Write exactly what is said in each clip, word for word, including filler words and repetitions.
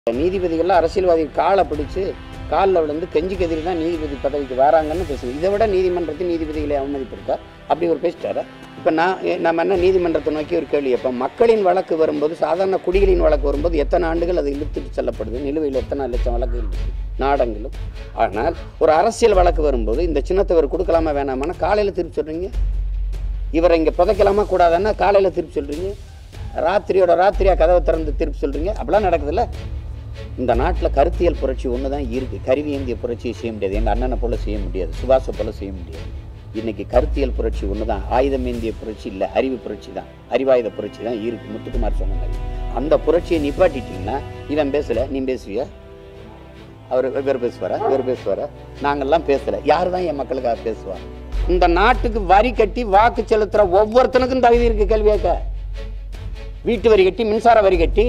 நீதிபதிகள் அரசியல்வாதி காலை பிடிச்சு காலில் விழுந்து கெஞ்சி கெதிரி தான் நீதிபதி பதவிக்கு வராங்கன்னு பேசுவோம். இதை விட நீதிமன்றத்தில் நீதிபதிகளை அவமதிப்பு இருக்கா? அப்படி ஒரு பேசிட்டாரா? இப்போ நான் நம்ம என்ன நீதிமன்றத்தை நோக்கி ஒரு கேள்வி இப்போ மக்களின் வழக்கு வரும்போது, சாதாரண குடிகளின் வழக்கு வரும்போது எத்தனை ஆண்டுகள் அது இழுத்துட்டு செல்லப்படுது? நிலுவையில் எத்தனை லட்சம் வழக்கு இருக்குது நாடெங்கிலும். ஆனால் ஒரு அரசியல் வழக்கு வரும்போது இந்த சின்னத்தை இவர் கொடுக்கலாமா வேணாமான்னா காலையில் திருப்பி சொல்கிறீங்க. இவரை இங்கே புதைக்கலாமா கூடாதான்னா காலையில் திருப்பி சொல்கிறீங்க. ராத்திரியோட ராத்திரியாக கதவை திறந்து திருப்பி சொல்கிறீங்க. அப்படிலாம் நடக்குதுல்ல. இந்த நாட்டில் கருத்தியல் புரட்சி ஒன்று தான் இருக்குது. கருவி ஏந்திய புரட்சியை செய்ய முடியாது. எங்கள் அண்ணனை போல் செய்ய முடியாது, சுபாஷை போல் செய்ய முடியாது. இன்றைக்கி கருத்தியல் புரட்சி ஒன்று தான். ஆயுதம் ஏந்திய புரட்சி இல்லை, அறிவு புரட்சி தான், அறிவாயுத புரட்சி தான் இருக்குது. முத்துக்குமார் சொன்ன மாதிரி அந்த புரட்சியை நிப்பாட்டிட்டிங்கன்னா இவன் பேசலை, நீ பேசுவியா? அவர் இவர் பேசுவாரா? இவர் பேசுவாரா? நாங்கள்லாம் பேசலை. யார் தான் என் மக்களுக்காக பேசுவார்? இந்த நாட்டுக்கு வரி கட்டி வாக்கு செலுத்துகிற ஒவ்வொருத்தனுக்கும் தகுதி இருக்குது கேள்வி கேட்க. வீட்டு வரி கட்டி, மின்சார வரி கட்டி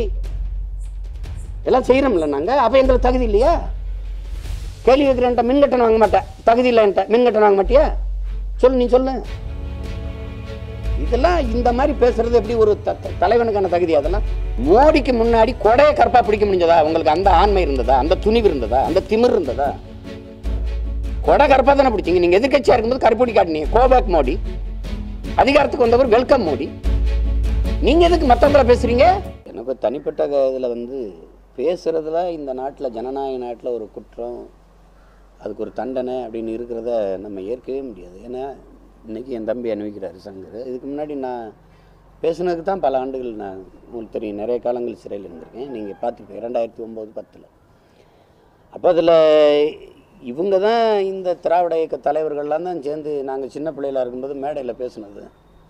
எல்லாம் செய்கிறோம்ல நாங்கள். அப்போ எங்களுக்கு தகுதி இல்லையா? கேள்வி கேட்குறேன்ட்ட மின்கட்டணம் வாங்க மாட்டேன், தகுதி இல்லைன்ட்ட மின்கட்டணம் வாங்க மாட்டியா? சொல்லு, நீ சொல்லு. இதெல்லாம் இந்த மாதிரி பேசுறது எப்படி ஒரு தலைவனுக்கான தகுதி? அதெல்லாம் மோடிக்கு முன்னாடி கொடையை கற்பா பிடிக்க முடிஞ்சதா உங்களுக்கு? அந்த ஆண்மை இருந்ததா? அந்த துணிவு இருந்ததா? அந்த திமிர் இருந்ததா? கொடை கற்பா தானே பிடிச்சிங்க. நீங்கள் எதிர்கட்சியாக இருக்கும்போது கருப்பொடி காட்டினீங்க. கோபேக் மோடி, அதிகாரத்துக்கு வந்தவர் வெல்கம் மோடி. நீங்கள் எதுக்கு மற்றவங்கள பேசுகிறீங்க? எனக்கு தனிப்பட்ட இதில் வந்து பேசுகிறதுல இந்த நாட்டில், ஜனநாயக நாட்டில் ஒரு குற்றம், அதுக்கு ஒரு தண்டனை அப்படின்னு இருக்கிறத நம்ம ஏற்கவே முடியாது. ஏன்னா இன்றைக்கி என் தம்பி அனுபவிக்கிறாரு சங்கர். இதுக்கு முன்னாடி நான் பேசுனதுக்கு தான் பல ஆண்டுகள் நான் உங்களுக்கு தெரியும், நிறைய காலங்கள் சிறையில் இருந்திருக்கேன். நீங்கள் பார்த்துருப்பீங்க ரெண்டாயிரத்தி ஒம்பது பத்தில். அப்போ அதில் இவங்க தான் இந்த திராவிட இயக்க தலைவர்கள்லாம் தான் சேர்ந்து நாங்கள் சின்ன பிள்ளைகளாக இருக்கும்போது மேடையில் பேசுனது.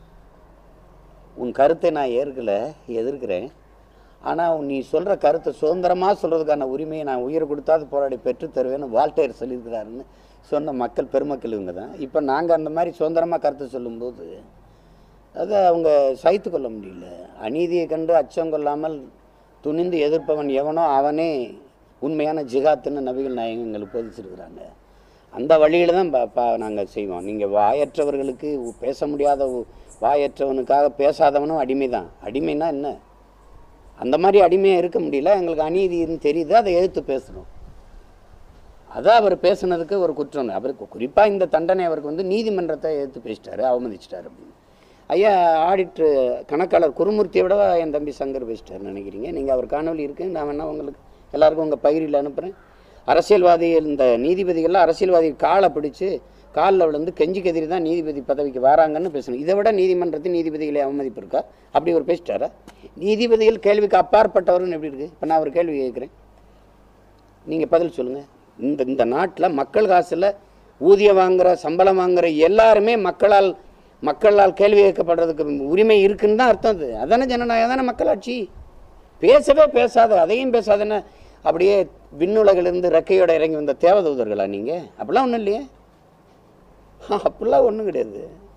உன் கருத்தை நான் ஏற்கலை, எதிர்க்கிறேன். ஆனால் நீ சொல்கிற கருத்தை சுதந்திரமாக சொல்கிறதுக்கான உரிமையை நான் உயிரை கொடுத்தாது போராடி பெற்று தருவேன்னு வால்டேர் சொல்லியிருக்கிறாருன்னு சொன்ன மக்கள் பெருமக்கள் இவங்க தான். இப்போ நாங்கள் அந்த மாதிரி சுதந்திரமாக கருத்தை சொல்லும்போது அதை அவங்க சகித்து கொள்ள முடியல. அநீதியை கண்டு அச்சம் கொள்ளாமல் துணிந்து எதிர்ப்பவன் எவனோ அவனே உண்மையான ஜிகாத்துன்னு நபிகள் நாயகம் எங்களுக்கு போதிச்சிருக்கிறாங்க. அந்த வழியில் தான் பா நாங்கள் செய்வோம். நீங்கள் வாயற்றவர்களுக்கு பேச முடியாத வாயற்றவனுக்காக பேசாதவனும் அடிமை தான். அடிமைனா என்ன? அந்த மாதிரி அடிமையாக இருக்க முடியல. எங்களுக்கு அநீதின்னு தெரியுது, அதை எதிர்த்து பேசணும். அதான் அவர் பேசுனதுக்கு ஒரு குற்றம். அவருக்கு குறிப்பாக இந்த தண்டனை அவருக்கு வந்து நீதிமன்றத்தை எதிர்த்து பேசிட்டாரு, அவமதிச்சிட்டார் அப்படின்னு. ஐயா ஆடிட்ரு கணக்காளர் குருமூர்த்தியை விட என் தம்பி சங்கர் பேசிட்டார் நினைக்கிறீங்க. நீங்கள் அவர் காணொலி இருக்குது, நான் வேணா உங்களுக்கு எல்லாருக்கும் உங்கள் பகிரில் அனுப்புகிறேன். அரசியல்வாதி, இந்த நீதிபதிகள்லாம் அரசியல்வாதி காலை பிடிச்சு காலில் விழுந்து கெஞ்சி கெதிரி தான் நீதிபதி பதவிக்கு வராங்கன்னு பேசணும். இதை விட நீதிமன்றத்தில் நீதிபதிகளை அவமதிப்பு இருக்கா? அப்படி ஒரு பேசிட்டாரா? நீதிபதிகள் கேள்விக்கு அப்பாற்பட்டவர்னு எப்படி இருக்குது? இப்போ நான் ஒரு கேள்வி கேட்குறேன், நீங்கள் பதில் சொல்லுங்கள். இந்த இந்த நாட்டில் மக்கள் காசில் ஊதியம் வாங்குகிற, சம்பளம் வாங்குகிற எல்லாருமே மக்களால் மக்களால் கேள்வி கேட்கப்படுறதுக்கு உரிமை இருக்குன்னு தான் அர்த்தம். அது அதானே ஜனநாயகம், தானே மக்களாட்சி. பேசவே பேசாத, அதையும் பேசாதுன்னு அப்படியே விண்ணுலகிலிருந்து ரெக்கையோட இறங்கி வந்த தேவதூதர்களா நீங்கள்? அப்படிலாம் ஒன்றும் இல்லையே. அப்படிலாம் ஒன்றும் கிடையாது.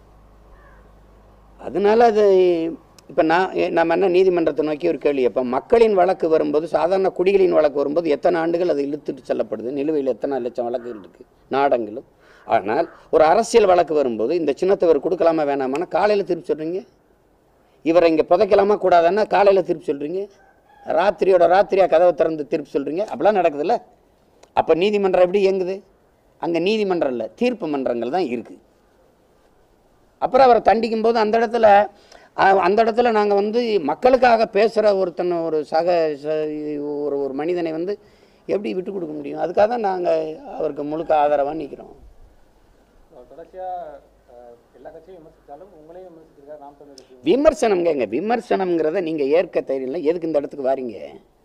அதனால அது இப்போ நான் நம்ம என்ன நீதிமன்றத்தை நோக்கி ஒரு கேள்வி இப்போ மக்களின் வழக்கு வரும்போது, சாதாரண குடிகளின் வழக்கு வரும்போது எத்தனை ஆண்டுகள் அது இழுத்துட்டு செல்லப்படுது? நிலுவையில் எத்தனை லட்சம் வழக்குகள் இருக்குது நாடெங்கிலும். ஆனால் ஒரு அரசியல் வழக்கு வரும்போது இந்த சின்னத்தை இவர் கொடுக்கலாமா வேணாமான்னா காலையில் திருப்பி சொல்கிறீங்க. இவரை இங்கே புதைக்கலாமா கூடாதான்னா காலையில் திருப்பி சொல்கிறீங்க. ராத்திரியோட ராத்திரியாக கதவை திறந்து திருப்பி சொல்கிறீங்க. அப்படிலாம் நடக்குதுல்ல. அப்போ நீதிமன்றம் எப்படி இயங்குது? அங்கே நீதிமன்றம் இல்லை, தீர்ப்பு மன்றங்கள் தான் இருக்குது. அப்புறம் அவரை தண்டிக்கும் போது அந்த இடத்துல அந்த இடத்துல நாங்கள் வந்து மக்களுக்காக பேசுகிற ஒருத்தனை, ஒரு சக ஒரு ஒரு மனிதனை வந்து எப்படி விட்டு கொடுக்க முடியும்? அதுக்காக தான் நாங்கள் அவருக்கு முழுக்க ஆதரவாக நிற்கிறோம். விமர்சனம்ங்க, விமர்சனம்ங்கிறத நீங்கள் ஏற்க தெரியல. எதுக்கு இந்த இடத்துக்கு வாரீங்க?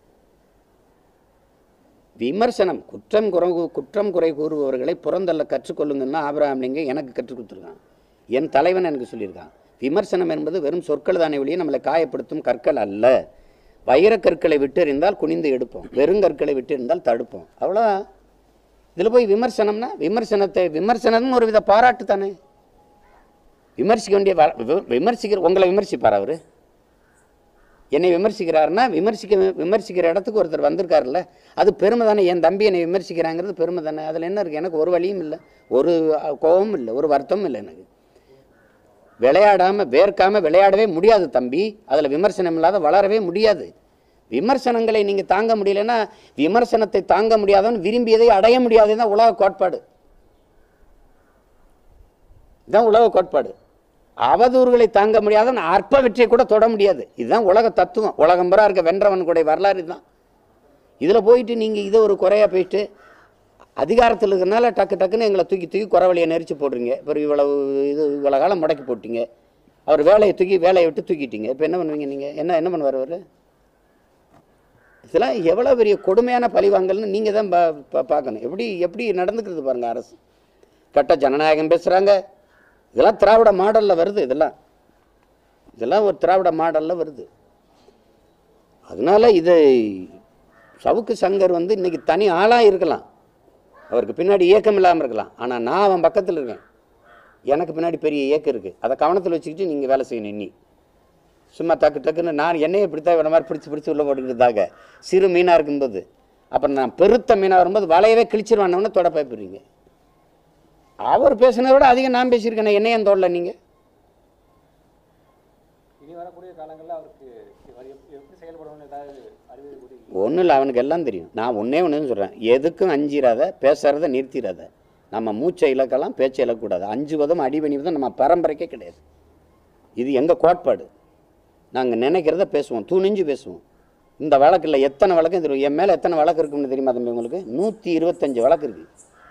விமர்சனம், குற்றம் குறை குற்றம் குறை கூறுபவர்களை புறந்தள்ள கற்றுக்கொள்ளுங்கன்னா ஆபிரகாம் லிங்கம் எனக்கு கற்றுக் கொடுத்துருக்கான். என் தலைவன் எனக்கு சொல்லியிருக்கான். விமர்சனம் என்பது வெறும் சொற்கள் தானே ஒழிய நம்மளை காயப்படுத்தும் கற்கள் அல்ல. வைரக்கற்களை விட்டு எறிந்தால் குனிந்து எடுப்போம், வெறுங்கற்களை விட்டு இருந்தால் தடுப்போம். அவ்வளோதான். இதில் போய் விமர்சனம்னா விமர்சனத்தை விமர்சனம்னு ஒரு வித பாராட்டு தானே. விமர்சிக்க வேண்டிய விமர்சிக்கிற உங்களை விமர்சிப்பார் அவர். என்னை விமர்சிக்கிறாருன்னா விமர்சிக்க விமர்சிக்கிற இடத்துக்கு ஒருத்தர் வந்திருக்காருல்ல, அது பெருமை தானே. என் தம்பி என்னை விமர்சிக்கிறாங்கிறது பெருமை தானே. அதில் என்ன இருக்குது? எனக்கு ஒரு வழியும் இல்லை, ஒரு கோபமும் இல்லை, ஒரு வருத்தமும் இல்லை. எனக்கு விளையாடாமல் வேர்க்காமல் விளையாடவே முடியாது தம்பி. அதில் விமர்சனம் இல்லாத வளரவே முடியாது. விமர்சனங்களை நீங்கள் தாங்க முடியலன்னா விமர்சனத்தை தாங்க முடியாதவன் விரும்பியதை அடைய முடியாதுதான் உலக கோட்பாடு. இதுதான் உலக கோட்பாடு. அவதூறுகளை தாங்க முடியாதவன் அற்ப வெற்றியை கூட தொட முடியாது. இதுதான் உலக தத்துவம். உலகம்பரா இருக்க வென்றவன் கூட வரலாறு இதுதான். இதில் போயிட்டு நீங்கள் இதை ஒரு குறையாக போயிட்டு அதிகாரத்தில் இருக்கிறனால டக்கு டக்குன்னு எங்களை தூக்கி தூக்கி குறவழியை நெரிச்சு போடுறீங்க. இப்போ இவ்வளவு இது இவ்வளோ காலம் முடக்கி போட்டீங்க. அவர் வேலையை தூக்கி வேலையை விட்டு தூக்கிட்டீங்க. இப்போ என்ன பண்ணுவீங்க நீங்கள்? என்ன என்ன பண்ணுவார் அவர்? இதெல்லாம் எவ்வளோ பெரிய கொடுமையான பழிவாங்கல்னு நீங்கள் தான் பா பார்க்கணும். எப்படி எப்படி நடந்துக்கிறது பாருங்கள் அரசு. கட்ட ஜனநாயகம் பேசுகிறாங்க. இதெல்லாம் திராவிட மாடலில் வருது. இதெல்லாம் இதெல்லாம் ஒரு திராவிட மாடலில் வருது. அதனால இது சவுக்கு சங்கர் வந்து இன்றைக்கி தனி ஆளாக இருக்கலாம், அவருக்கு பின்னாடி இயக்கம் இல்லாமல் இருக்கலாம். ஆனால் நான் அவன் பக்கத்தில் இருக்கேன், எனக்கு பின்னாடி பெரிய இயக்கம் இருக்குது. அதை கவனத்தில் வச்சுக்கிட்டு நீங்கள் வேலை செய்யணும். இன்னி சும்மா டக்கு டக்குன்னு நான் என்னையே இப்படித்தான் வேற மாதிரி பிடிச்சி பிடிச்சி உள்ள போட்டுக்கிட்டதாக சிறு மீனாக இருக்கும்போது, அப்புறம் நான் பெருத்த மீனாக வரும்போது வலையவே கிழிச்சிருவானவொன்னே தொட பயப்படுறீங்க. அவர் பேசுனதை விட அதிகம் நான் பேசியிருக்கேன். என்னையே தோடல நீங்கள். ஒன்றும் இல்லை, அவனுக்கு எல்லாம் தெரியும். நான் ஒன்றே ஒன்று சொல்கிறேன், எதுக்கும் அஞ்சிராத, பேசுறத நிறுத்திடாத. நம்ம மூச்சை இழக்கலாம், பேச்சை இழக்கக்கூடாது. அஞ்சுவதும் அடிபணிவதும் நம்ம பரம்பரைக்கே கிடையாது. இது எங்கள் கோட்பாடு. நாங்கள் நினைக்கிறத பேசுவோம், துணிஞ்சு பேசுவோம். இந்த வழக்கில் எத்தனை வழக்கு தெரியும்? என் மேலே எத்தனை வழக்கு இருக்குன்னு தெரியுமா தம்பி உங்களுக்கு? நூற்றி இருபத்தஞ்சு வழக்கு இருக்குது.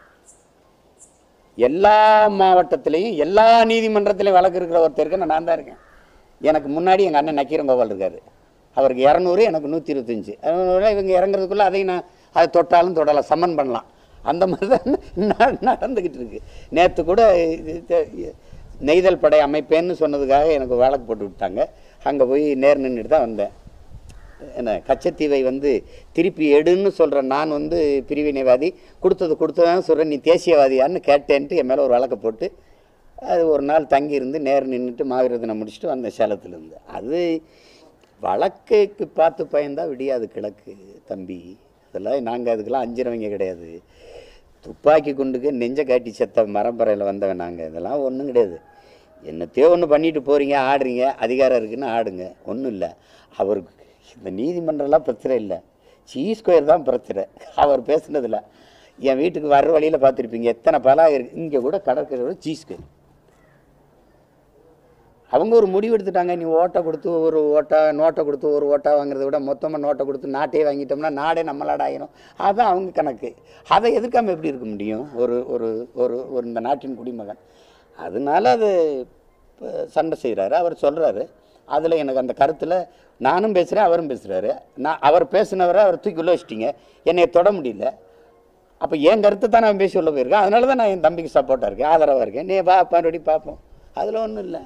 எல்லா மாவட்டத்திலையும் எல்லா நீதிமன்றத்திலையும் வழக்கு இருக்கிற ஒருத்தருக்கு நான் தான் இருக்கேன். எனக்கு முன்னாடி எங்கள் அண்ணன் நக்கீரங்கோபால் இருக்காரு. அவருக்கு இரநூறு, எனக்கு நூற்றி இருபத்தஞ்சி. இவங்க இறங்குறதுக்குள்ளே அதையும் நான் அதை தொட்டாலும் தொடலாம், சம்மன் பண்ணலாம். அந்த மாதிரி தான் நடந்துக்கிட்டு இருக்கு. நேற்று கூட நெய்தல் படை அமைப்பேன்னு சொன்னதுக்காக எனக்கு வழக்கு போட்டு விட்டாங்க. அங்கே போய் நேர் நின்றுட்டு தான் வந்தேன். என்ன கச்சத்தீவை வந்து திருப்பி எடுன்னு சொல்கிற நான் வந்து பிரிவினைவாதி, கொடுத்தது கொடுத்ததான் சொல்கிறேன், நீ தேசியவாதியான்னு கேட்டேன்ட்டு என் மேலே ஒரு வழக்கை போட்டு அது ஒரு நாள் தங்கியிருந்து நேர் நின்றுட்டு மாவீரத்தினை முடிச்சுட்டு வந்தேன் சேலத்துலேருந்து. அது வழக்குக்கு பார்த்து பயந்தால் விடியாது கிழக்கு தம்பி. அதெல்லாம் நாங்கள் அதுக்கெல்லாம் அஞ்சிறவங்க கிடையாது. துப்பாக்கி குண்டுக்கு நெஞ்ச காட்டி செத்த மரம்பரையில் வந்தவன் நாங்கள். இதெல்லாம் ஒன்றும் கிடையாது. என்னத்தையோ ஒன்று பண்ணிட்டு போகிறீங்க, ஆடுறீங்க, அதிகாரம் இருக்குன்னு ஆடுங்க, ஒன்றும் இல்லை. அவருக்கு இந்த நீதிமன்றம்லாம் பிரச்சனை இல்லை, சீ ஸ்கொயர் தான் பிரச்சனை. அவர் பேசுனதில்ல. என் வீட்டுக்கு வர்ற வழியில் பார்த்துருப்பீங்க, எத்தனை பலா இருக்குது. இங்கே கூட கடற்கரை சீ ஸ்கொயர். அவங்க ஒரு முடிவு எடுத்துட்டாங்க, நீ ஓட்டை கொடுத்து ஒரு ஓட்டா நோட்டை கொடுத்து ஒரு ஓட்டா வாங்குறத விட மொத்தமாக நோட்டை கொடுத்து நாட்டையே வாங்கிட்டோம்னா நாடே நம்மளாட ஆயிரும். அதுதான் அவங்க கணக்கு. அதை எதிர்க்காமல் எப்படி இருக்க முடியும் ஒரு ஒரு ஒரு ஒரு இந்த நாட்டின் குடிமகன்? அதனால அது சண்டை செய்கிறாரு. அவர் சொல்கிறாரு, அதில் எனக்கு அந்த கருத்தில் நானும் பேசுகிறேன், அவரும் பேசுகிறாரு. நான் அவர் பேசினவரை அவர் தூக்கி உள்ள வச்சிட்டிங்க, என்னை தொட முடியல. அப்போ என் கருத்தை தான் நான் பேசி உள்ள போயிருக்கேன். அதனால தான் நான் என் தம்பிக்கு சப்போர்ட்டாக இருக்கேன், ஆதரவாக இருக்கேன். நீ வா மறுபடி பார்ப்போம், அதில் ஒன்றும் இல்லை.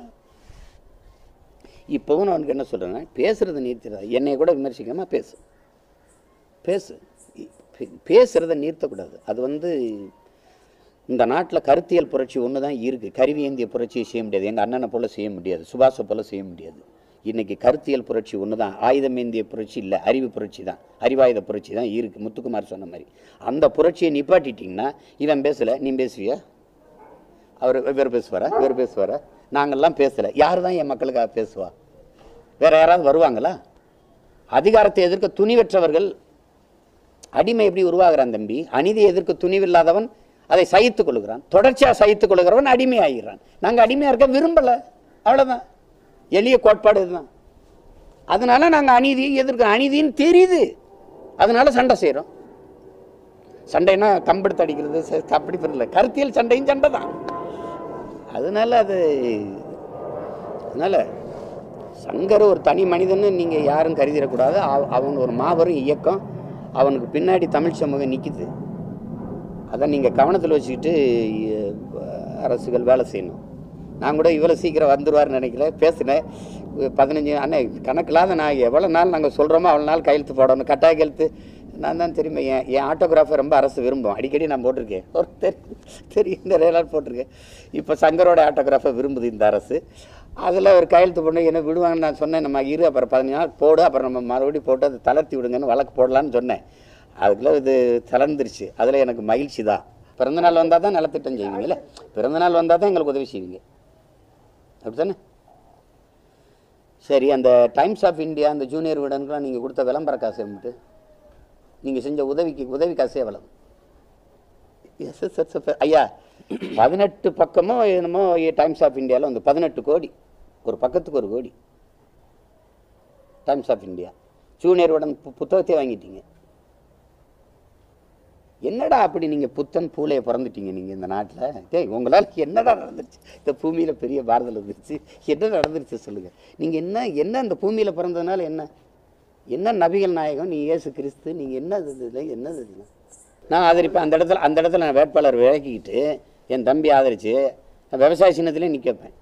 இப்போவும் நான் அவனுக்கு என்ன சொல்கிறேன்னா, பேசுகிறத நிறுத்திடா. என்னை கூட விமர்சிக்காமல் பேசு பேசு பேசுகிறத நிறுத்தக்கூடாது. அது வந்து இந்த நாட்டில் கருத்தியல் புரட்சி ஒன்று தான் இருக்குது. கருவி ஏந்திய புரட்சியை செய்ய முடியாது, எங்கள் அண்ணனை போல் செய்ய முடியாது, சுபாஷை போல் செய்ய முடியாது. இன்றைக்கி கருத்தியல் புரட்சி ஒன்று தான், ஆயுதம் ஏந்திய புரட்சி இல்லை, அறிவு புரட்சி தான், அறிவாயுத புரட்சி தான் இருக்குது. முத்துக்குமார் சொன்ன மாதிரி அந்த புரட்சியை நிப்பாட்டிட்டிங்கன்னா இவன் பேசலை, நீ பேசுவியா? அவர் இவர் பேசுவாரா? இவர் பேசுவாரா? நாங்கள்லாம் பேசலை. யார் தான் என் மக்களுக்காக பேசுவா? வேறு யாராவது வருவாங்களா? அதிகாரத்தை எதிர்க்க துணிவற்றவர்கள் அடிமை எப்படி உருவாகிறான் தம்பி? அநீதியை எதிர்க்க துணிவில்லாதவன் அதை சகித்துக் கொள்கிறான், தொடர்ச்சியாக சகித்துக் கொள்கிறவன் அடிமை ஆகிறான். நாங்கள் அடிமையாக இருக்க விரும்பலை, அவ்வளோதான். எளிய கோட்பாடு இதுதான். அதனால நாங்கள் அநீதியை எதிர்க்க, அநீதின்னு தெரியுது, அதனால சண்டை செய்கிறோம். சண்டைன்னா கம்பெடுத்து அடிக்கிறது அப்படி பண்ணல, கருத்தியல் சண்டையும் சண்டை தான். அதனால அது அதனால சங்கர் ஒரு தனி மனிதன்னு நீங்கள் யாரும் கருதிடக்கூடாது. அவன் ஒரு மாபெரும் இயக்கம், அவனுக்கு பின்னாடி தமிழ் சமூகம் நிற்கிது. அதை நீங்கள் கவனத்தில் வச்சுக்கிட்டு அரசுகள் வேலை செய்யணும். நான் கூட இவ்வளோ சீக்கிரம் வந்துடுவார்னு நினைக்கல, பேசினேன். பதினஞ்சு அண்ணே கணக்கில்லாத நான் எவ்வளோ நாள் நாங்கள் சொல்கிறோமோ அவ்வளோ நாள் கையெழுத்து போடணும், கட்டாய கையெழுத்து. நான் தான் தெரியுமா, என் என் ஆட்டோகிராஃபை ரொம்ப அரசு விரும்பும், அடிக்கடி நான் போட்டிருக்கேன், ஒரு தெரியும் தெரியும் நிறைய நாள் போட்டிருக்கேன். இப்போ சங்கரோட ஆட்டோகிராஃபை விரும்புது இந்த அரசு. அதில் ஒரு கையெழுத்து போட்டு என்ன விடுவாங்கன்னு நான் சொன்னேன். நம்ம இரு அப்புறம் பதினஞ்சு நாள் போடு, அப்புறம் நம்ம மறுபடியும் போட்டு அதை தளர்த்தி விடுங்கன்னு வழக்கு போடலான்னு சொன்னேன். அதுக்குள்ளே இது தளர்ந்துருச்சு. அதில் எனக்கு மகிழ்ச்சி தான். பிறந்தநாள் வந்தால் தான் நலத்திட்டம் செய்வீங்களே, பிறந்தநாள் வந்தால் தான் எங்களுக்கு உதவி செய்வீங்க, அப்படி தானே? சரி, அந்த டைம்ஸ் ஆஃப் இந்தியா அந்த ஜூனியர் விடனுக்குலாம் நீங்கள் கொடுத்த விளம்பர காசு எம்பிட்டு? நீங்கள் செஞ்ச உதவிக்கு உதவி காசே எவ்வளவு? எஸ் எஸ் எஸ் எஸ் ஐயா, பதினெட்டு பக்கமோ என்னமோ டைம்ஸ் ஆஃப் இந்தியாவில் வந்து பதினெட்டு கோடி, ஒரு பக்கத்துக்கு ஒரு கோடி. டைம்ஸ் ஆஃப் இந்தியா ஜூனியர் உடன் புத்தகத்தையே வாங்கிட்டீங்க. என்னடா அப்படி நீங்கள் புத்தன் பூலையை பிறந்துட்டீங்க நீங்கள் இந்த நாட்டில்? டேய், உங்களால் என்னடா நடந்துருச்சு? இந்த பூமியில் பெரிய பாரதல் வந்துருச்சு, என்ன நடந்துருச்சு சொல்லுங்கள். நீங்கள் என்ன என்ன இந்த பூமியில் பிறந்ததுனால என்ன என்ன நபிகள் நாயகம், நீ இயேசு கிறிஸ்து, நீங்கள் என்ன இது என்னது இல்லை? நான் ஆதரிப்பேன். அந்த இடத்துல அந்த இடத்துல நான் வேட்பாளர் விளக்கிக்கிட்டு என் தம்பி ஆதரித்து விவசாய சின்னத்துலேயும் நிற்க வைப்பேன்.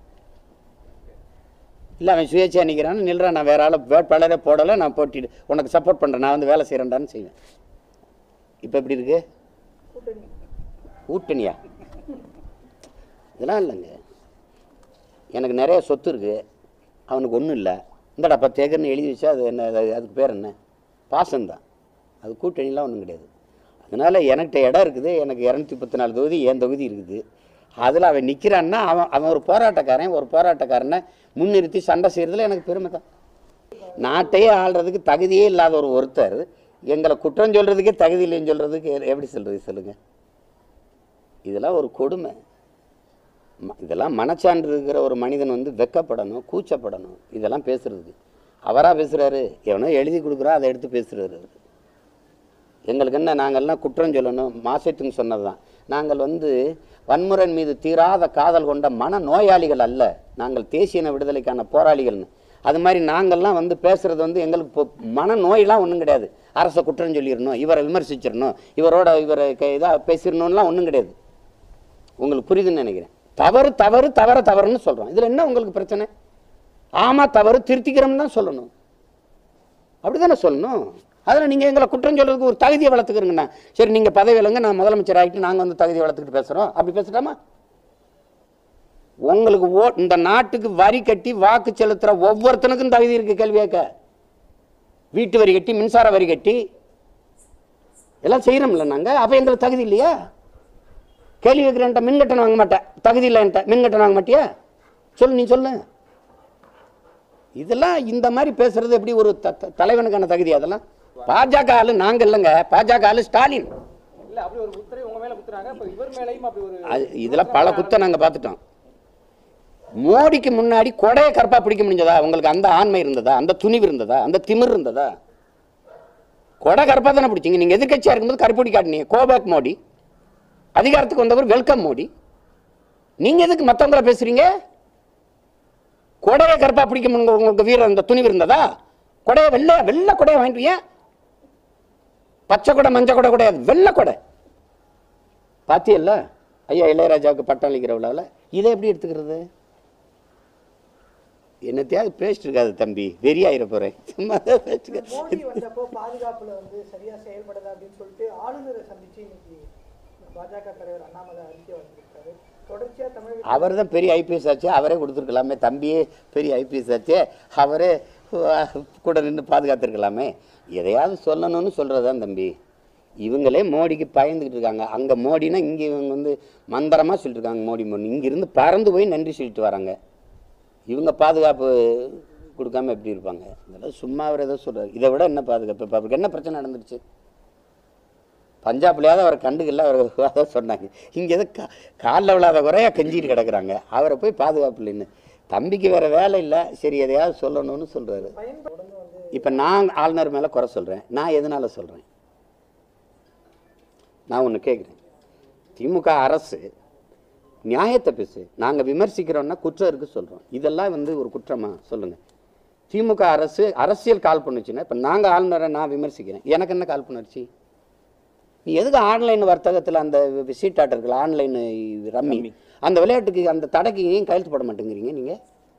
இல்லை அவன் சுயேட்சையாக நிற்கிறான்னு நில்றான், நான் வேற ஆளை வேட்பாளரே போடலை, நான் போட்டிட்டு உனக்கு சப்போர்ட் பண்ணுறேன், நான் வந்து வேலை செய்கிறேன்டான்னு செய்வேன். இப்போ எப்படி இருக்கு கூட்டணியா? இதெல்லாம் இல்லைங்க. எனக்கு நிறைய சொத்து இருக்குது, அவனுக்கு ஒன்றும் இல்லை. இந்தடா பத்து ஏக்கர்னு எழுதி வச்சா அது என்ன, அதுக்கு பேர் என்ன? பாசம்தான். அது கூட்டணிலாம் ஒன்றும் கிடையாது. அதனால் எனக்கிட்ட இடம் இருக்குது, எனக்கு இரநூத்தி பத்து நாலு தொகுதி என் தொகுதி இருக்குது. அதில் அவன் நிற்கிறான்னா அவன் அவன் ஒரு போராட்டக்காரன். ஒரு போராட்டக்காரனை முன்னிறுத்தி சண்டை செய்கிறதுல எனக்கு பெருமை தான். நாட்டையே ஆள்றதுக்கு தகுதியே இல்லாத ஒரு ஒருத்தர் எங்களை குற்றம் சொல்கிறதுக்கே தகுதி இல்லைன்னு சொல்கிறதுக்கு எப்படி சொல்கிறது சொல்லுங்கள்? இதெல்லாம் ஒரு கொடுமை. இதெல்லாம் மனச்சான்று இருக்கிற ஒரு மனிதன் வந்து வெக்கப்படணும், கூச்சப்படணும் இதெல்லாம் பேசுகிறதுக்கு. அவராக பேசுகிறாரு, எவனோ எழுதி கொடுக்குறா அதை எடுத்து பேசுகிறாரு. அவர் எங்களுக்கு என்ன, நாங்கள்லாம் குற்றம் சொல்லணும்? மாசத்துன்னு சொன்னது தான். நாங்கள் வந்து வன்முறையின் மீது தீராத காதல் கொண்ட மன நோயாளிகள் அல்ல, நாங்கள் தேசிய விடுதலைக்கான போராளிகள்னு. அது மாதிரி நாங்கள்லாம் வந்து பேசுகிறது வந்து எங்களுக்கு மன நோயெலாம் ஒன்றும் கிடையாது. அரசை குற்றம் சொல்லிடணும், இவரை விமர்சிச்சிடணும், இவரோட இவரை இதாக பேசிடணும்லாம் ஒன்றும் கிடையாது. உங்களுக்கு புரியுதுன்னு நினைக்கிறேன். தவறு தவறு தவற தவறுன்னு சொல்கிறோம். இதில் என்ன உங்களுக்கு பிரச்சனை? ஆமாம் தவறு திருத்திக்கிறோம்னு தான் சொல்லணும், அப்படி தானே சொல்லணும். அதில் நீங்கள் எங்களை குற்றம் சொல்கிறதுக்கு ஒரு தகுதியை வளர்த்துக்கிறீங்கண்ணா. சரி, நீங்கள் பதவி இல்லைங்க, நான் முதலமைச்சர் ஆகிட்டு நாங்கள் வந்து தகுதியை வளர்த்துக்கிட்டு பேசுகிறோம், அப்படி பேசலாமா? உங்களுக்கு ஓ இந்த நாட்டுக்கு வரி கட்டி வாக்கு செலுத்துகிற ஒவ்வொருத்தனுக்கும் தகுதி இருக்குது கேள்வி கேட்க. வீட்டு வரி கட்டி, மின்சார வரி கட்டி எல்லாம் செய்கிறோம்ல நாங்கள். அப்போ எங்களுக்கு தகுதி இல்லையா? கேள்வி கேட்குறேன்ட்ட மின் கட்டணம் வாங்க மாட்டேன், தகுதி இல்லைன்ட்ட மின் கட்டணம் வாங்க மாட்டியா? சொல்லு, நீ சொல்லு. இதெல்லாம் இந்த மாதிரி பேசுறது எப்படி ஒரு தலைவனுக்கான தகுதி? அதெல்லாம் பாஜக ஆளு நாங்கள் இல்லைங்க, பாஜக ஆளு ஸ்டாலின். இதெல்லாம் பல குத்த நாங்கள் பார்த்துட்டோம். மோடிக்கு முன்னாடி கொடையை கற்பா பிடிக்க முடிஞ்சதா உங்களுக்கு? அந்த ஆண்மை இருந்ததா? அந்த துணிவு இருந்ததா? அந்த திமிர் இருந்ததா? கொடை கற்பா தானே பிடிச்சிங்க. நீங்கள் எதிர்கட்சியாக இருக்கும்போது கருப்பொடி காட்டினீங்க, கோபேக் மோடி. அதிகாரத்துக்கு வந்தவர் வெல்கம் மோடி. நீங்கள் எதுக்கு மற்றவங்கள பேசுறீங்க? கொடையை கற்பா பிடிக்க முடியும் உங்களுக்கு வீரர் அந்த துணிவு இருந்ததா? கொடையை வெள்ளை வெள்ளை கொடையை வாங்கிட்டு ஏன் பச்சை கொடை மஞ்சள் கொடை கிடையாது, வெள்ளை கொடை. பாத்தியல்ல ஐயா இளையராஜாவுக்கு பட்டம் அளிக்கிற விழாவில் இதை எப்படி எடுத்துக்கிறது? என்னத்தையாவது பேசிட்டு இருக்காது தம்பி, வெறியாயிர போறேன். சும்மா தான் பேசுங்க. பாதுகாப்புல வந்து சரியா செயல்படல அப்படின்னு சொல்லிட்டு ஆளுநரை சந்திச்சு இன்னைக்கு பாஜக தலைவர் அண்ணாமலை அறிக்கை வந்திருக்காரு. தொடர்ச்சியா தமிழ் அவர் தான் பெரிய ஐபிஎஸ் ஆச்சு, அவரே கொடுத்துருக்கலாமே. தம்பியே பெரிய ஐபிஎஸ் ஆச்சு, அவரே கூட நின்று பாதுகாத்துருக்கலாமே. எதையாவது சொல்லணும்னு சொல்றதுதான் தம்பி. இவங்களே மோடிக்கு பயந்துக்கிட்டு இருக்காங்க. அங்கே மோடினா இங்கே இவங்க வந்து மந்திரமாக சொல்லிட்டு இருக்காங்க. மோடி மோடி இங்கிருந்து பறந்து போய் நன்றி சொல்லிட்டு வராங்க. இவங்க பாதுகாப்பு கொடுக்காம எப்படி இருப்பாங்க? இதெல்லாம் சும்மா அவர் ஏதோ சொல்கிறார். இதை விட என்ன பாதுகாப்பு? இப்போ அவருக்கு என்ன பிரச்சனை நடந்துருச்சு? பஞ்சாப்லையாவது அவரை கண்டுக்கல, அவர் அதான் சொன்னாங்க. இங்கே எதோ கா காலில் விழாத குறையாக கெஞ்சிட்டு கிடக்குறாங்க. அவரை போய் பாதுகாப்பு இல்லைன்னு. தம்பிக்கு வேறு வேலை இல்லை, சரி எதையாவது சொல்லணும்னு சொல்கிறாரு. இப்போ நான் ஆளுநர் மேலே குறை சொல்கிறேன். நான் எதனால சொல்கிறேன்? நான் ஒன்று கேட்குறேன். திமுக அரசு நியாயத்தை பேசு. நாங்கள் விமர்சிக்கிறோன்னா குற்றம் இருக்குது சொல்கிறோம். இதெல்லாம் வந்து ஒரு குற்றமா சொல்லுங்கள்? திமுக அரசு அரசியல் கால் பண்ணுச்சுன்னா, இப்போ நாங்கள் ஆளுநரை நான் விமர்சிக்கிறேன், எனக்கு என்ன கால் பண்ணுச்சு? நீ எதுக்கு ஆன்லைன் வர்த்தகத்தில் அந்த சீட்டாட்டர்கள் ஆன்லைன் ரம்மி அந்த விளையாட்டுக்கு அந்த தடைக்கு ஏன் கையெழுத்து போட மாட்டேங்கிறீங்க? நீங்கள்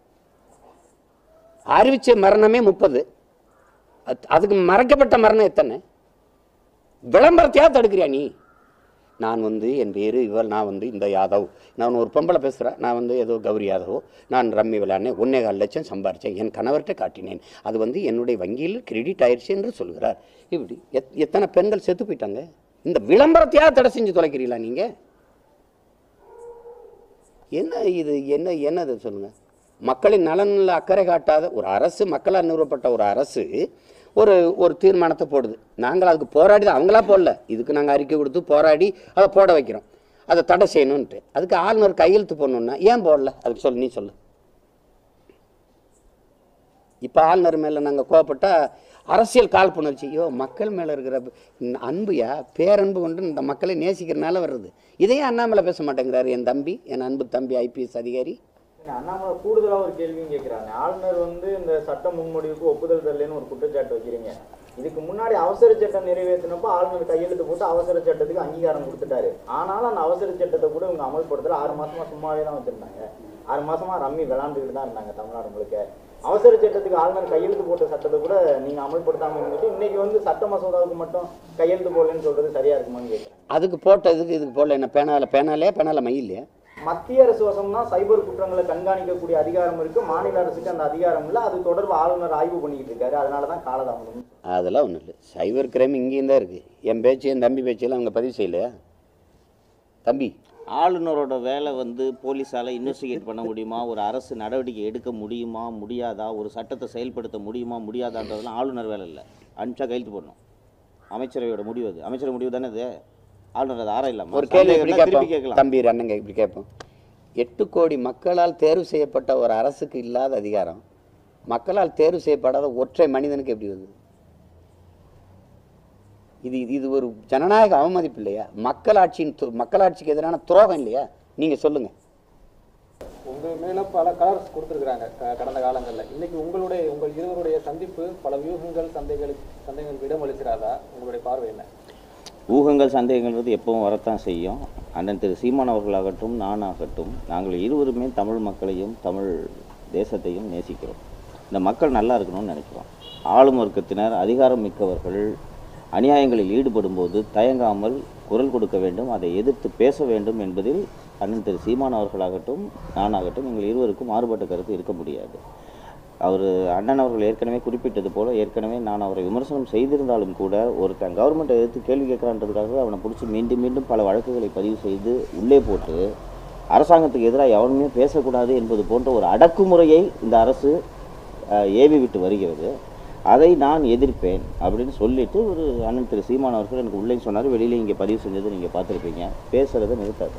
அறிவிச்ச மரணமே முப்பது, அதுக்கு மறைக்கப்பட்ட மரணம் எத்தனை? விளம்பரத்தையா தடுக்கிறியா நீ? நான் வந்து என் பேர் இவள், நான் வந்து இந்த யாதவ், நான் ஒரு பொம்பளை பேசுகிறேன், நான் வந்து ஏதோ கௌரி யாதவோ, நான் ரம்மி விளையாடினேன், ஒன்னே கால் லட்சம் சம்பாரித்தேன், என் கணவர்கிட்ட காட்டினேன், அது வந்து என்னுடைய வங்கியில் கிரெடிட் ஆயிடுச்சு என்று சொல்கிறார். இப்படி எத் எத்தனை பெண்கள் செத்து போயிட்டாங்க. இந்த விளம்பரத்தையா தடை செஞ்சு தொலைக்கிறீங்களா நீங்கள்? என்ன இது? என்ன என்னது சொல்லுங்கள்? மக்களின் நலனில் அக்கறை காட்டாத ஒரு அரசு, மக்களால் நிறுவப்பட்ட ஒரு அரசு ஒரு ஒரு தீர்மானத்தை போடுது. நாங்கள் அதுக்கு போராடி தான், அவங்களா போடல, இதுக்கு நாங்கள் அறிக்கை கொடுத்து போராடி அதை போட வைக்கிறோம், அதை தடை செய்யணுன்ட்டு. அதுக்கு ஆளுநர் கையெழுத்து போடணுன்னா ஏன் போடல? அதுக்கு சொல்லு, நீ சொல்லு. இப்போ ஆளுநர் மேலே நாங்கள் கோவப்பட்டா அரசியல் காழ்ப்புணர்ச்சி, ஐயோ மக்கள் மேலே இருக்கிற அன்புயா, பேரன்பு கொண்டு இந்த மக்களை நேசிக்கிறனால வர்றது. இதையும் அண்ணாமலை பேச மாட்டேங்கிறாரு. என் தம்பி, என் அன்பு தம்பி ஐபிஎஸ் அதிகாரி அண்ணாமலை கூடுதலாக ஒரு கேள்வியும் கேட்குறாங்க. ஆளுநர் வந்து இந்த சட்ட முன்மொழிவுக்கு ஒப்புதல் தரலன்னு ஒரு குற்றச்சாட்டு வைக்கிறீங்க. இதுக்கு முன்னாடி அவசர சட்டம் நிறைவேற்றினப்போ ஆளுநர் கையெழுத்து போட்டு அவசர சட்டத்துக்கு அங்கீகாரம் கொடுத்துட்டாரு. ஆனாலும் அந்த அவசர சட்டத்தை கூட இவங்க அமல்படுத்தல. ஆறு மாசமா சும்மாவே தான் வச்சிருந்தாங்க. ஆறு மாசமா ரம்மி விளாண்டுக்கிட்டு தான் இருந்தாங்க தமிழ்நாடு முழுக்க. அவசர சட்டத்துக்கு ஆளுநர் கையெழுத்து போட்ட சட்டத்தை கூட நீங்க அமல்படுத்தாம இருந்துட்டு இன்னைக்கு வந்து சட்ட மசோதாவுக்கு மட்டும் கையெழுத்து போடலன்னு சொல்றது சரியா இருக்குமான்னு கேட்குறேன். அதுக்கு போட்டதுக்கு இதுக்கு போடல என்ன? பேனால பேனாலே பேனால மையில்லையா? மத்திய அரசு வசம்னா சைபர் குற்றங்களை கண்காணிக்கக்கூடிய அதிகாரம் இருக்கு, மாநில அரசுக்கு அந்த அதிகாரம் இல்லை. அது தொடர்பு ஆளுநர் ஆய்வு பண்ணிக்கிட்டு இருக்காரு. அதனாலதான் காலதாமதம். அதெல்லாம் ஒன்றும் இல்லை. சைபர் கிரைம் இங்கேயும் தான் இருக்கு. என் பேச்சு, என் தம்பி பேச்செல்லாம் அவங்க பதிவு செய்யலையா? தம்பி, ஆளுநரோட வேலை வந்து போலீஸால் இன்வெஸ்டிகேட் பண்ண முடியுமா, ஒரு அரசு நடவடிக்கை எடுக்க முடியுமா முடியாதா, ஒரு சட்டத்தை செயல்படுத்த முடியுமா முடியாதான்றதுலாம் ஆளுநர் வேலை இல்லை. அனுப்பிச்சா கையெழுத்து போடணும். அமைச்சரவையோட முடிவு அது. அமைச்சரவை முடிவு தானே அது. ஆளுநர் அது ஆற இல்லாமல் ஒரு கேள்வி திருப்பி கேட்கலாம். தம்பி அண்ணங்க இப்படி கேட்போம். எட்டு கோடி மக்களால் தேர்வு செய்யப்பட்ட ஒரு அரசுக்கு இல்லாத அதிகாரம் மக்களால் தேர்வு செய்யப்படாத ஒற்றை மனிதனுக்கு எப்படி வருது? இது இது ஒரு ஜனநாயக அவமதிப்பு இல்லையா? மக்களாட்சியின் மக்களாட்சிக்கு எதிரான துரோகம் இல்லையா? நீங்க சொல்லுங்க. உங்க மேல பல கலர்ஸ் கொடுத்துருக்காங்க கடந்த காலங்களில். இன்னைக்கு உங்களுடைய உங்கள் இருவருடைய சந்திப்பு பல வியூகங்கள் சந்தைகள் சந்தைகளுக்கு இடமளிச்சிடாதா? உங்களுடைய பார்வை என்ன? ஊகங்கள் சந்தேகங்கிறது எப்பவும் வரத்தான் செய்யும். அண்ணன் திரு சீமான் அவர்களாகட்டும் நானாகட்டும் நாங்கள் இருவருமே தமிழ் மக்களையும் தமிழ் தேசத்தையும் நேசிக்கிறோம். இந்த மக்கள் நல்லா இருக்கணும்னு நினைக்கிறோம். ஆளும் வர்க்கத்தினர் அதிகாரம் மிக்கவர்கள் அநியாயங்களில் ஈடுபடும் போது தயங்காமல் குரல் கொடுக்க வேண்டும், அதை எதிர்த்து பேச வேண்டும் என்பதில் அண்ணன் திரு சீமான் அவர்களாகட்டும் நானாகட்டும் எங்கள் இருவருக்கும் மாறுபட்ட கருத்து இருக்க முடியாது. அவர் அண்ணன் அவர்கள் ஏற்கனவே குறிப்பிட்டது போல் ஏற்கனவே நான் அவரை விமர்சனம் செய்திருந்தாலும் கூட ஒருத்தன் கவர்மெண்ட்டை எதிர்த்து கேள்வி கேட்குறான்றதுக்காக அவனை பிடிச்சி மீண்டும் மீண்டும் பல வழக்குகளை பதிவு செய்து உள்ளே போட்டு அரசாங்கத்துக்கு எதிராக எவனுமே பேசக்கூடாது என்பது போன்ற ஒரு அடக்குமுறையை இந்த அரசு ஏவி விட்டு வருகிறது. அதை நான் எதிர்ப்பேன் அப்படின்னு சொல்லிட்டு ஒரு அண்ணன் திரு சீமான் அவர்கள் எனக்கு உள்ளே சொன்னார். வெளியிலே இங்கே பதிவு செஞ்சது நீங்கள் பார்த்துருப்பீங்க. பேசுகிறத நிறுத்தாது.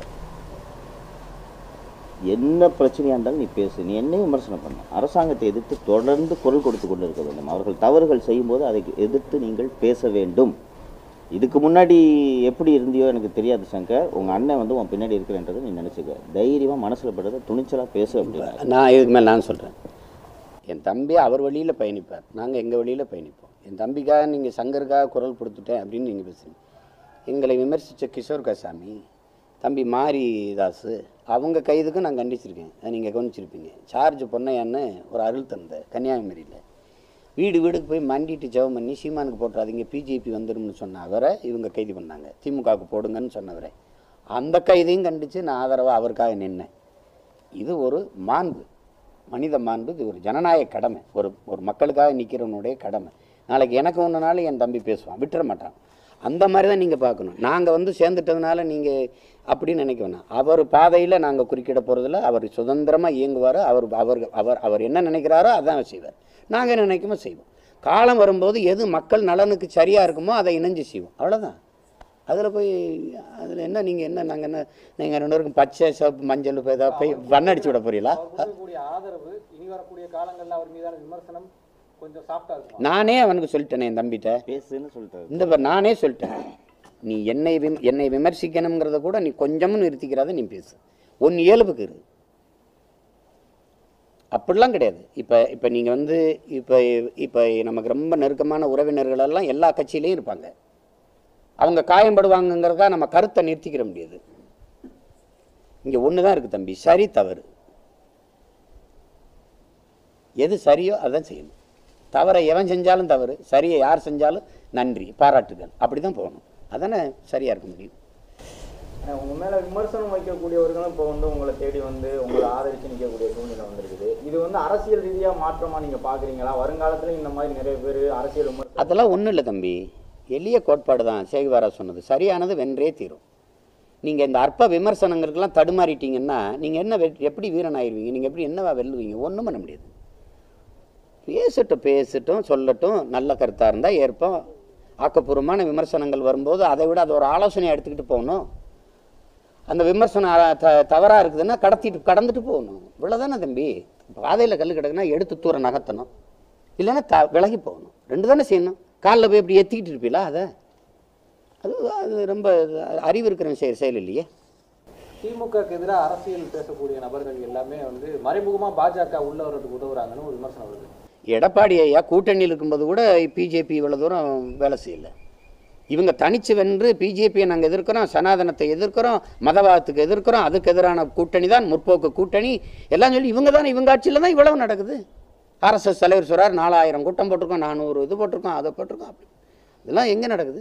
என்ன பிரச்சனையாக இருந்தாலும் நீ பேசு, நீ என்னையும் விமர்சனம் பண்ண. அரசாங்கத்தை எதிர்த்து தொடர்ந்து குரல் கொடுத்து கொண்டு இருக்க வேண்டும். அவர்கள் தவறுகள் செய்யும்போது அதை எதிர்த்து நீங்கள் பேச வேண்டும். இதுக்கு முன்னாடி எப்படி இருந்தியோ எனக்கு தெரியாது சங்கர். உங்கள் அண்ணன் வந்து உன் பின்னாடி இருக்கிறன்றதை நீ நினச்சிக்க. தைரியமாக மனசில் படுறத துணிச்சலாக பேச அப்படின்னா. நான் இதுக்கு மேலே நான் சொல்கிறேன். என் தம்பி அவர் வழியில் பயணிப்பார், நாங்கள் எங்கள் வழியில் பயணிப்போம். என் தம்பிக்காக நீங்கள் சங்கருக்காக குரல் கொடுத்துட்டேன் அப்படின்னு நீங்கள் பேசுங்க. எங்களை விமர்சித்த கிஷோர் கசாமி, தம்பி மாரிதாஸ், அவங்க கைதுக்கும் நான் கண்டிச்சிருக்கேன். அதை நீங்கள் கவனிச்சிருப்பீங்க. சார்ஜ் பொன்னையான்னு ஒரு அருள் தந்த கன்னியாகுமரியில் வீடு வீடுக்கு போய் மண்டிட்டு ஜெபம் பண்ணி சீமானுக்கு போட்டுறாதீங்க பிஜேபி வந்துடும்னு சொன்ன அவரை இவங்க கைது பண்ணாங்க. திமுகவுக்கு போடுங்கன்னு சொன்னவரை அந்த கைதையும் கண்டித்து நான் ஆதரவாக அவருக்காக நின்னேன். இது ஒரு மாண்பு, மனித மாண்பு. இது ஒரு ஜனநாயக கடமை, ஒரு ஒரு மக்களுக்காக நிற்கிறவனுடைய கடமை. நாளைக்கு எனக்கு ஒன்றுனாலும் என் தம்பி பேசுவான், விட்டுற மாட்டான். அந்த மாதிரி தான் நீங்கள் பார்க்கணும். நாங்கள் வந்து சேர்ந்துட்டதுனால நீங்கள் அப்படின்னு நினைக்க வேணாம். அவர் பாதையில் நாங்கள் குறுக்கிட போகிறதில்ல. அவர் சுதந்திரமாக இயங்குவார். அவர் அவர் அவர் அவர் என்ன நினைக்கிறாரோ அதான் செய்வார். நாங்கள் நினைக்குமோ செய்வோம். காலம் வரும்போது எது மக்கள் நலனுக்கு சரியாக இருக்குமோ அதை இணைஞ்சு செய்வோம். அவ்வளோதான். அதில் போய் அதில் என்ன நீங்கள் என்ன நாங்கள் என்ன நீங்கள் ரெண்டு பேருக்கும் பச்சை சிவப்பு மஞ்சள் போய் ஏதாவது போய் வண்ணடிச்சு விட போறீங்களா? ஆதரவு இனி வரக்கூடிய காலங்களில் அவர் மீதான விமர்சனம் கொஞ்சம் சாஃப்டா இருக்கும். நானே அவனுக்கு சொல்லிட்டேனே என் தம்பிட்ட பேசுன்னு சொல்லிட்டேன். இந்த நானே சொல்லிட்டேன், நீ என்னை விம் என்னை விமர்சிக்கணுங்கிறத கூட நீ கொஞ்சமும் நிறுத்திக்கிறாத, நீ பேசு. ஒன்று இயல்புக்கு இரு. அப்படிலாம் கிடையாது. இப்போ இப்போ நீங்கள் வந்து இப்போ இப்போ நமக்கு ரொம்ப நெருக்கமான உறவினர்களெல்லாம் எல்லா கட்சியிலையும் இருப்பாங்க. அவங்க காயம்படுவாங்கங்கிறதா நம்ம கருத்தை நிறுத்திக்கிற முடியாது. இங்கே ஒன்று தான் இருக்குது தம்பி, சரி தவறு. எது சரியோ அதான் செய்யணும். தவறை எவன் செஞ்சாலும் தவறு, சரியை யார் செஞ்சாலும் நன்றி பாராட்டுகள், அப்படி தான் போகணும். அதானே சரியாக இருக்க முடியும். உங்க மேல விமர்சனம் வைக்கக்கூடியவர்களும் இப்போ வந்து உங்களை தேடி வந்து உங்களை ஆதரிச்சு நிற்கக்கூடிய சூழ்நிலை வந்திருக்குது. இது வந்து அரசியல் ரீதியா மாற்றமா நீங்க பாக்குறீங்களா? வருங்காலத்துல இந்த மாதிரி நிறைய பேர் அரசியல் விமர்சனம் அதெல்லாம் ஒன்றும் இல்லை தம்பி, எளிய கோட்பாடு தான். சேகுவாரா சொன்னது சரியானது வென்றே தீரும். நீங்கள் இந்த அற்ப விமர்சனங்களுக்கெல்லாம் தடுமாறிட்டீங்கன்னா நீங்கள் என்ன வெ எப்படி வீரன் ஆயிடுவீங்க? நீங்கள் எப்படி என்னவா வெல்லுவீங்க? ஒன்றும் பண்ண முடியாது. பேசட்டும் பேசட்டும் சொல்லட்டும், நல்ல கருத்தாக இருந்தால் ஏற்போம். ஆக்கப்பூர்வமான விமர்சனங்கள் வரும்போது அதை விட அதை ஒரு ஆலோசனையை எடுத்துக்கிட்டு போகணும். அந்த விமர்சனம் த தவறாக இருக்குதுன்னா கடத்திட்டு கடந்துட்டு போகணும். இவ்வளோதானே தம்பி. பாதையில் கல் கிடக்குன்னா எடுத்து தூர நகர்த்தணும், இல்லைன்னா த விலகி போகணும். ரெண்டு தானே செய்யணும். காலில் போய் எப்படி ஏற்றிக்கிட்டு இருப்பீங்களா? அதை அது அது ரொம்ப அறிவு இருக்கிற செயல் செயல் இல்லையே. திமுகக்கு எதிராக அரசியல் பேசக்கூடிய நபர்கள் எல்லாமே வந்து மறைமுகமாக பாஜக உள்ள வர்றதுக்கு உதவுறாங்கன்னு ஒரு விமர்சனம் வருது. எடப்பாடி ஐயா கூட்டணியில் இருக்கும்போது கூட பிஜேபி இவ்வளோ தூரம் வேலை செய்யலை. இவங்க தனிச்சு வென்று பிஜேபியை நாங்கள் எதிர்க்கிறோம், சனாதனத்தை எதிர்க்கிறோம், மதவாதத்துக்கு எதிர்க்கிறோம், அதுக்கு எதிரான கூட்டணி தான் முற்போக்கு கூட்டணி எல்லாம் சொல்லி இவங்க தானே, இவங்க ஆட்சியில் தான் இவ்வளவு நடக்குது. ஆர்எஸ்எஸ் தலைவர் சொல்கிறார் நாலாயிரம் கூட்டம் போட்டிருக்கோம், நானூறு இது போட்டிருக்கோம், அதை போட்டிருக்கோம். அப்படி இதெல்லாம் எங்கே நடக்குது?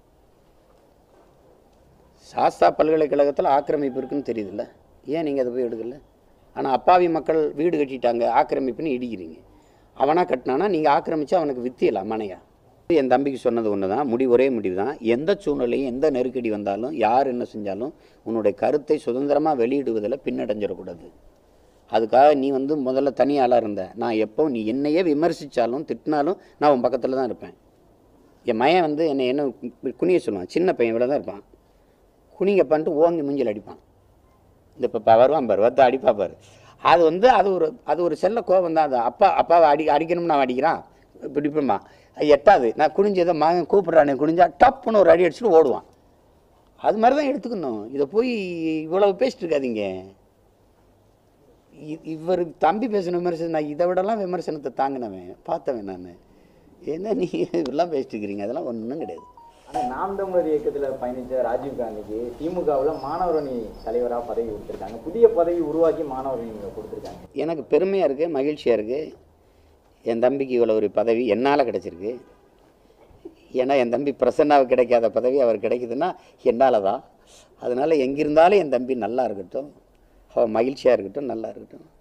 சாஸ்தா பல்கலைக்கழகத்தில் ஆக்கிரமிப்பு இருக்குன்னு தெரியுதுல்ல, ஏன் நீங்கள் அதை போய் எடுக்கல? ஆனால் அப்பாவி மக்கள் வீடு கட்டிட்டாங்க, ஆக்கிரமிப்புன்னு இடிக்கிறீங்க. அவனாக கட்டினானா நீங்கள் ஆக்கிரமித்து அவனுக்கு வித்தியலாம் மனையா. என் தம்பிக்கு சொன்னது ஒன்று தான், முடிவு ஒரே முடிவு தான். எந்த சூழ்நிலையும் எந்த நெருக்கடி வந்தாலும் யார் என்ன செஞ்சாலும் உன்னுடைய கருத்தை சுதந்திரமாக வெளியிடுவதில் பின்னடைஞ்சிடக்கூடாது. அதுக்காக நீ வந்து முதல்ல தனியாளாக இருந்த, நான் எப்போ நீ என்னையே விமர்சித்தாலும் திட்டினாலும் நான் உன் பக்கத்தில் தான் இருப்பேன். என் மயன் வந்து என்னை என்ன குனிய சொல்லுவான், சின்ன பையன் இவ்வளோ தான் இருப்பான், குனிங்கப்பான்ட்டு ஓங்கி மூஞ்சில் அடிப்பான். இந்த இப்போ வருவான் பாரு, வந்து அடிப்பா பாரு. அது வந்து அது ஒரு அது ஒரு செல்ல கோபம் தான். அது அப்பா அப்பாவை அடி அடிக்கணும்னு நான் அடிக்கிறான் பிடிப்பேம்மா, எட்டாது நான் குனிஞ்சதை மகன் கூப்பிட்றானே குனிஞ்சா டப்புன்னு ஒரு அடி அடிச்சுட்டு ஓடுவான். அது மாதிரி தான் எடுத்துக்கணும். இதை போய் இவ்வளவு பேசிட்டு இருக்காதீங்க. இவர் தம்பி பேசின விமர்சனம் நான் இதை விடலாம் விமர்சனத்தை தாங்கினவன் பார்த்தவன் நான். என்ன நீ இதெல்லாம் பேசிட்டு இருக்கிறீங்க? அதெல்லாம் ஒன்றும் கிடையாது. ஆனால் நாம் தமிழர் இயக்கத்தில் பயணித்த ராஜீவ் காந்திக்கு திமுகவில் மாணவரணி தலைவராக பதவி கொடுத்துருக்காங்க. புதிய பதவி உருவாக்கி மாணவரணி கொடுத்துருக்காங்க. எனக்கு பெருமையாக இருக்குது, மகிழ்ச்சியாக இருக்குது. என் தம்பிக்கு இவ்வளோ ஒரு பதவி என்னால் கிடச்சிருக்கு. ஏன்னா என் தம்பி பிரசன்னாவுக்கு கிடைக்காத பதவி அவர் கிடைக்குதுன்னா என்னால் தான். அதனால் எங்கிருந்தாலும் என் தம்பி நல்லா இருக்கட்டும், அவன் மகிழ்ச்சியாக இருக்கட்டும், நல்லா இருக்கட்டும்.